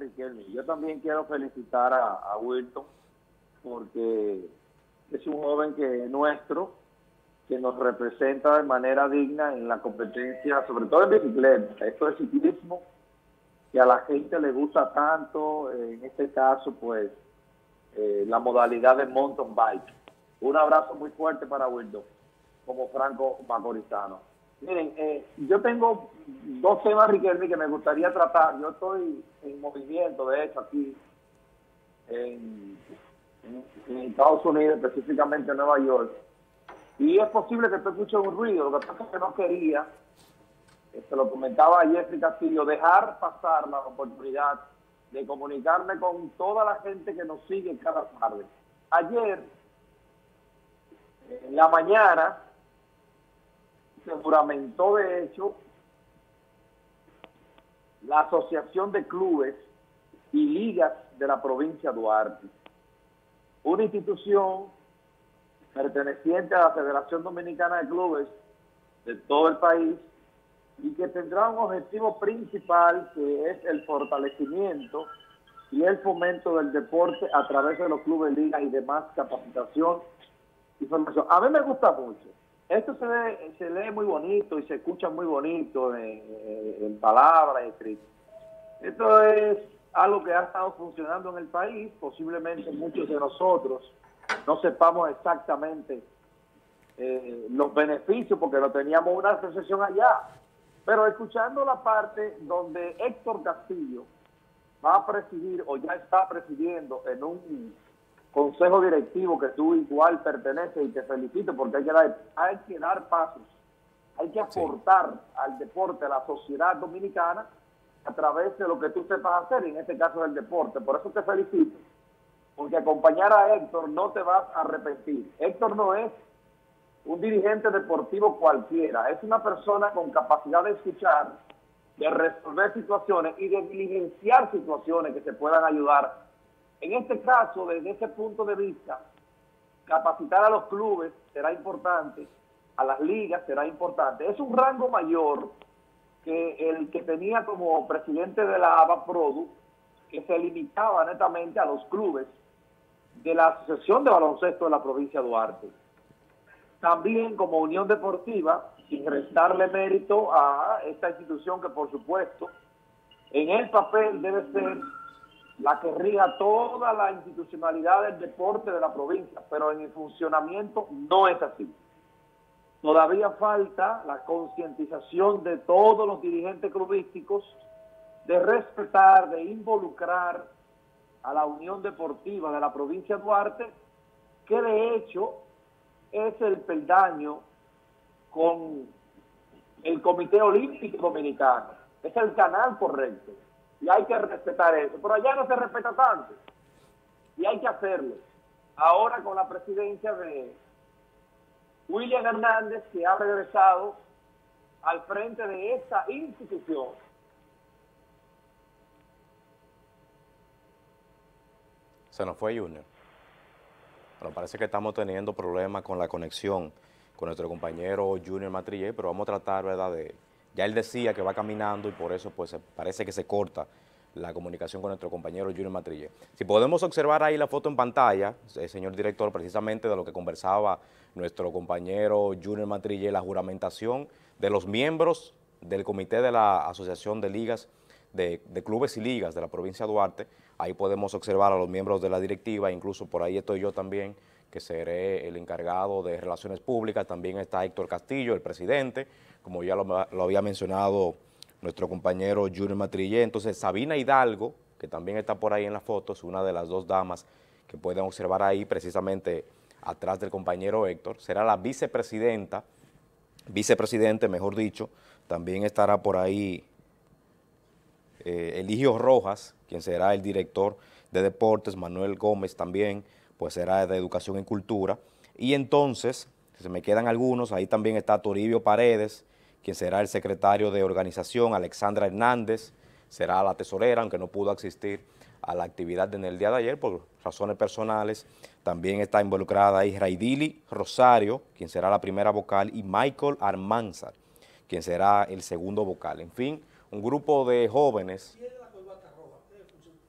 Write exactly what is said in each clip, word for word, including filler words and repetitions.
Riquelme. Yo también quiero felicitar a, a Wilton porque es un joven que nuestro, que nos representa de manera digna en la competencia, sobre todo en bicicleta. Esto es ciclismo que a la gente le gusta tanto, en este caso, pues, eh, la modalidad de mountain bike. Un abrazo muy fuerte para Wilton, como franco macorizano. Miren, eh, yo tengo dos temas, Riquelme, que me gustaría tratar. Yo estoy en movimiento, de hecho, aquí en, en, en Estados Unidos, específicamente en Nueva York. Y es posible que tú escuches un ruido. Lo que pasa es que no quería, se lo comentaba a Jeffrey Castillo, dejar pasar la oportunidad de comunicarme con toda la gente que nos sigue cada tarde. Ayer, en la mañana, se juramentó de hecho la Asociación de Clubes y Ligas de la provincia de Duarte, una institución perteneciente a la Federación Dominicana de Clubes de todo el país y que tendrá un objetivo principal, que es el fortalecimiento y el fomento del deporte a través de los clubes, ligas y demás capacitación y formación. A mí me gusta mucho. Esto se lee, se lee muy bonito y se escucha muy bonito en, en palabras, escritas. Esto es algo que ha estado funcionando en el país. Posiblemente muchos de nosotros no sepamos exactamente eh, los beneficios porque no teníamos una asociación allá. Pero escuchando la parte donde Héctor Castillo va a presidir o ya está presidiendo en un consejo directivo que tú igual perteneces, y te felicito porque hay que dar, hay que dar pasos, hay que aportar sí. al deporte, a la sociedad dominicana a través de lo que tú sepas hacer, y en este caso del deporte. Por eso te felicito, porque acompañar a Héctor no te vas a arrepentir. Héctor no es un dirigente deportivo cualquiera, es una persona con capacidad de escuchar, de resolver situaciones y de diligenciar situaciones que se puedan ayudar. En este caso, desde ese punto de vista, capacitar a los clubes será importante, a las ligas será importante. Es un rango mayor que el que tenía como presidente de la ABAPRODU, que se limitaba netamente a los clubes de la Asociación de Baloncesto de la provincia de Duarte. También como Unión Deportiva, sin restarle mérito a esta institución que, por supuesto, en el papel debe ser la que riga toda la institucionalidad del deporte de la provincia, pero en el funcionamiento no es así. Todavía falta la concientización de todos los dirigentes clubísticos de respetar, de involucrar a la Unión Deportiva de la provincia de Duarte, que de hecho es el peldaño con el Comité Olímpico Dominicano, es el canal correcto. Y hay que respetar eso. Pero allá no se respeta tanto. Y hay que hacerlo. Ahora con la presidencia de William Hernández, que ha regresado al frente de esta institución. Se nos fue Junior. Bueno, parece que estamos teniendo problemas con la conexión con nuestro compañero Junior Matrillé, pero vamos a tratar, ¿verdad?, de... Ya él decía que va caminando y por eso pues parece que se corta la comunicación con nuestro compañero Junior Matrillé. Si podemos observar ahí la foto en pantalla, eh, señor director, precisamente de lo que conversaba nuestro compañero Junior Matrillé, la juramentación de los miembros del comité de la Asociación de Ligas, de, de Clubes y Ligas de la provincia de Duarte. Ahí podemos observar a los miembros de la directiva, incluso por ahí estoy yo también, que seré el encargado de Relaciones Públicas. También está Héctor Castillo, el presidente, como ya lo, lo había mencionado nuestro compañero Junior Matrillé. Entonces Sabina Hidalgo, que también está por ahí en la foto, es una de las dos damas que pueden observar ahí precisamente atrás del compañero Héctor. Será la vicepresidenta, vicepresidente mejor dicho. También estará por ahí eh, Eligio Rojas, quien será el director de deportes. Manuel Gómez también, pues será de Educación y Cultura. Y entonces, se me quedan algunos, ahí también está Toribio Paredes, quien será el secretario de organización. Alexandra Hernández será la tesorera, aunque no pudo asistir a la actividad en el día de ayer por razones personales. También está involucrada ahí Raidili Rosario, quien será la primera vocal, y Michael Armanzar, quien será el segundo vocal. En fin, un grupo de jóvenes.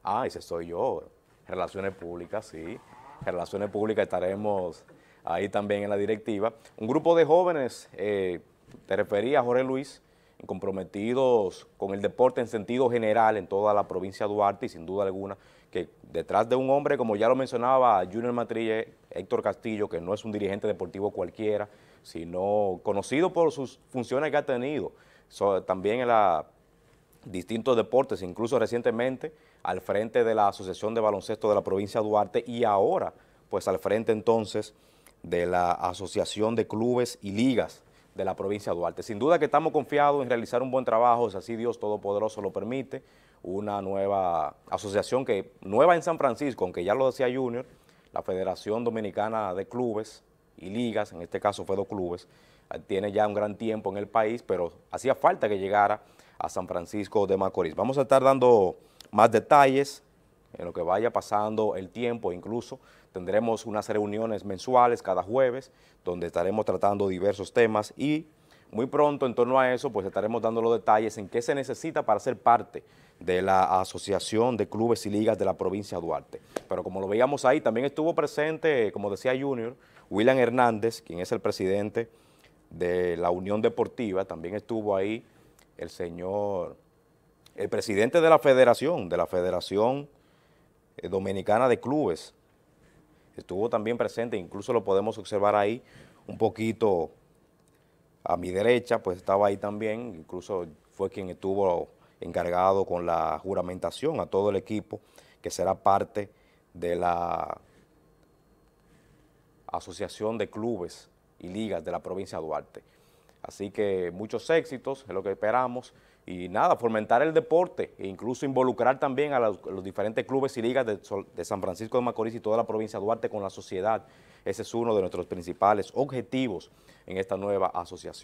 Ah, ese soy yo, Relaciones Públicas, sí. Relaciones Públicas estaremos ahí también en la directiva. Un grupo de jóvenes, eh, te refería, Jorge Luis, comprometidos con el deporte en sentido general en toda la provincia de Duarte y sin duda alguna que detrás de un hombre, como ya lo mencionaba Junior Matrille, Héctor Castillo, que no es un dirigente deportivo cualquiera, sino conocido por sus funciones que ha tenido, so, también en la distintos deportes, incluso recientemente al frente de la Asociación de Baloncesto de la provincia de Duarte y ahora pues al frente entonces de la Asociación de Clubes y Ligas de la provincia de Duarte. Sin duda que estamos confiados en realizar un buen trabajo, si así Dios Todopoderoso lo permite, una nueva asociación que nueva en San Francisco, aunque ya lo decía Junior, la Federación Dominicana de Clubes y Ligas, en este caso fue dos clubes, tiene ya un gran tiempo en el país, pero hacía falta que llegara a San Francisco de Macorís. Vamos a estar dando más detalles en lo que vaya pasando el tiempo, incluso tendremos unas reuniones mensuales cada jueves donde estaremos tratando diversos temas y muy pronto en torno a eso pues estaremos dando los detalles en qué se necesita para ser parte de la Asociación de Clubes y Ligas de la provincia de Duarte. Pero como lo veíamos ahí, también estuvo presente, como decía Junior, William Hernández, quien es el presidente de la Unión Deportiva, también estuvo ahí el señor, el presidente de la federación, de la Federación Dominicana de Clubes, estuvo también presente, incluso lo podemos observar ahí un poquito a mi derecha, pues estaba ahí también, incluso fue quien estuvo encargado con la juramentación a todo el equipo que será parte de la Asociación de Clubes y Ligas de la provincia de Duarte. Así que muchos éxitos, es lo que esperamos, y nada, fomentar el deporte e incluso involucrar también a los, a los diferentes clubes y ligas de, de San Francisco de Macorís y toda la provincia de Duarte con la sociedad. Ese es uno de nuestros principales objetivos en esta nueva asociación.